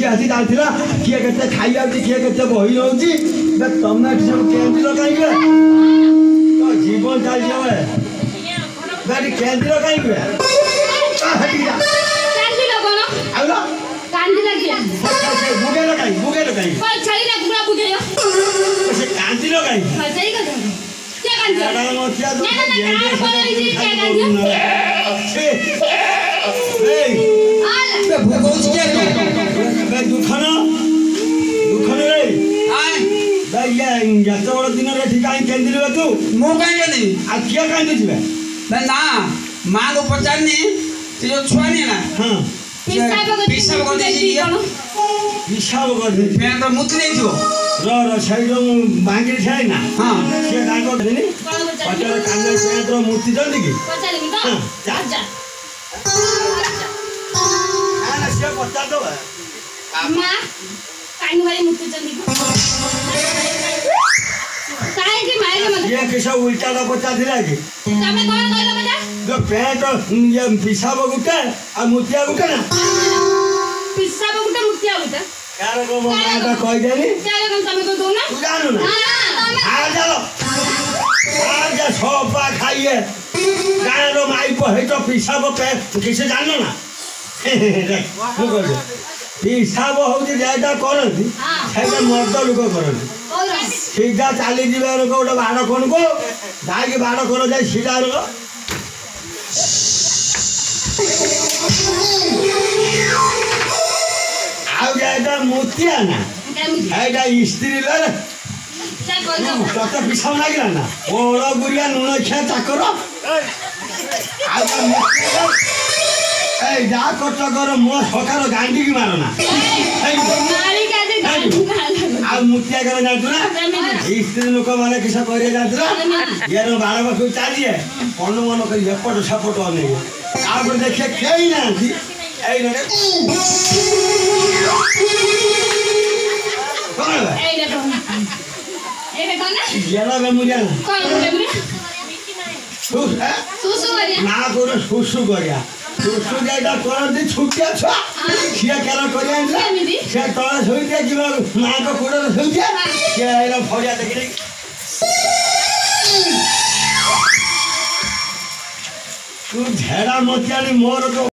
खुशी आसी जाता किए के खाई किए के बही रोचे तुम सब केन्द्र कहीं तो जीवन चलिए केन्द्र कहीं बुगे कहीं बुगे कहीं कांदी कहीं जत बड़ दिन कहीं केन्द्र तू मुझे कहीं किए कहीं ना माँ को पचारनी जो छुआ नहीं ना हाँ पिसाब कर तो मुत नहीं थो साइड बांगी छाई ना हाँ सी कहीं करें पचार कांद पैंट मूर्ति चलती कि सी पचार दो ये किस उल्टा पचार कि जो पैंट पिसाब गुटे आ मुतिया गुटे ना कहीदेनी जानू ना छपा खाइए गाँव माई पही तो पिसाब किसी जान ना पिसाब हूँ जेटा करती मर्द लोक करती सीधा चली जा लोक गोटे बाड़ कौन को जाकि बाड़ कर जाए सीधा लोक मुतिया ना स्त्री तत पिसाब लगे ना बड़ गुड़िया नुण खिया चाकर जा कर मो सकार गांडी की मारना मुतिया कर जानू ना स्त्री लोक मैंने किस कर ये बाड़ पाख चलिए मन मन कर एपट सेपट अने देखिए कई ना ना करो सुसु करिया सुसु जेटा करती छुटिया छुआ सी केल कर तले शोचे कि माँ को कूड़े शोचे सी फरिया देखिए तू झेड़ा मतिया मोर तो